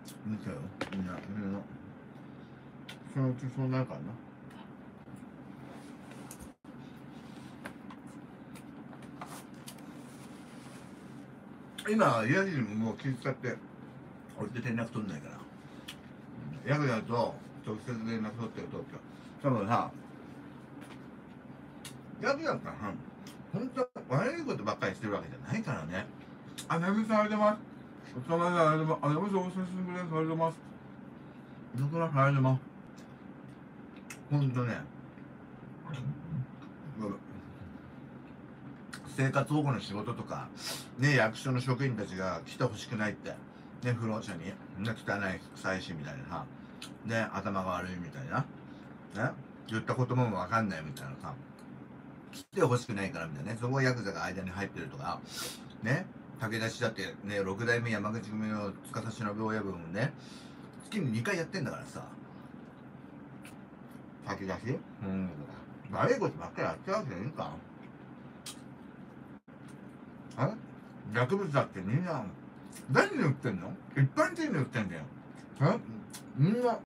見てよ、みんな、そのうちそうなるからな。今、ヤジにもう気遣って、俺って連絡取んないから。ヤクだと、直接連絡取ってると、多分さ、ヤクだったら、本当悪いことばっかりしてるわけじゃないからね。あ、なみさんありがとうございます。お疲れ様です。ありがとうございます。あ、お久しぶりです。ありがとうございます。どこらかありがとうございます。ほんとね、生活保護の仕事とか、ね、役所の職員たちが来てほしくないって、ね、不老者に、ね、汚い、臭いしみたいなさ、ね、頭が悪いみたいな、ね、言った言葉もわかんないみたいなさ、来てほしくないからみたいなね、そこはヤクザが間に入ってるとか、ね、武田氏だってね、六代目山口組の司忍親分をね、月に2回やってんだからさ、先出し悪いことばっかりやってるわけじゃねえか。薬物だってみんな、何に売ってんの？一般人に売ってんだよ。みんな